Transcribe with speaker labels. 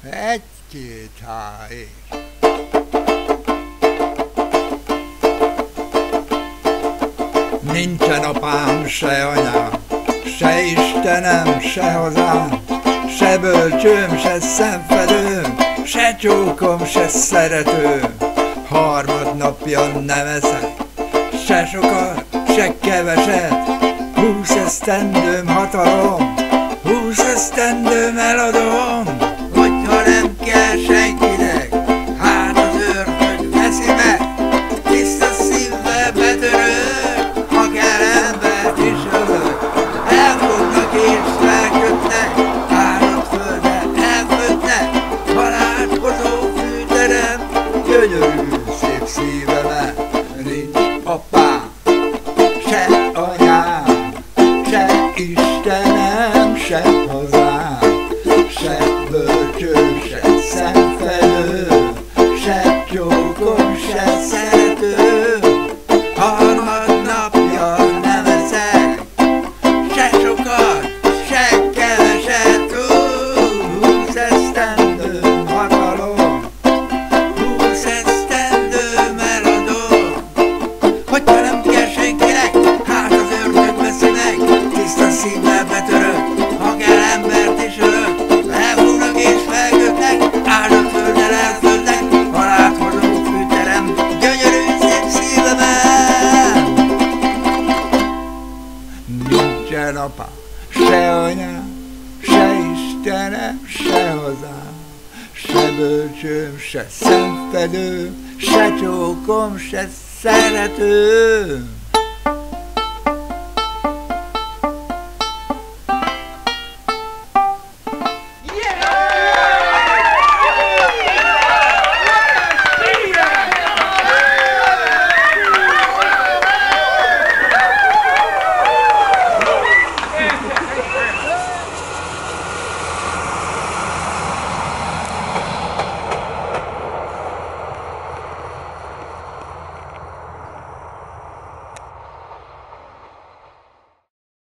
Speaker 1: Egy-két háj. Nincsen apám, se anyám, se Istenem, se hazám, se bölcsőm, se szemfedőm, se csókom, se szeretőm. Harmadnapja nem eszek, se sokat, se keveset. 20 esztendőm hatalom, 20 esztendőm eladom. Hogyha nem kell senkinek, hát az ördög veszi meg. Tiszta szívvel betörök, ha kell embert is ölök. Elfognak és felkötnek, árat földre elfötnek. Barátkozó fűterem, gyönyörű szép szívemet. Nincs apám, se anyám, se Istenem, se hazám, se bölcsőm, se szemfedőm, se csókom, se szeretőm. Harmadnapja nem eszek, se sokat, se keveset. 20 esztendőm hatalom, 20 esztendőm eladom. Hogyha nem kell senkinek, hát az ördög veszi meg. Tiszta szívvel betörök, ha kell embert is ölök. Elfognak és felkötnek, áldott földdel elföldnek. Barátkozó fűterem, gyönyörű szép szívemen. Nincsen apám, se anyám, se Istenem, se hazám, se bölcsőm, se szemfedőm, se csókom, se szeretőm.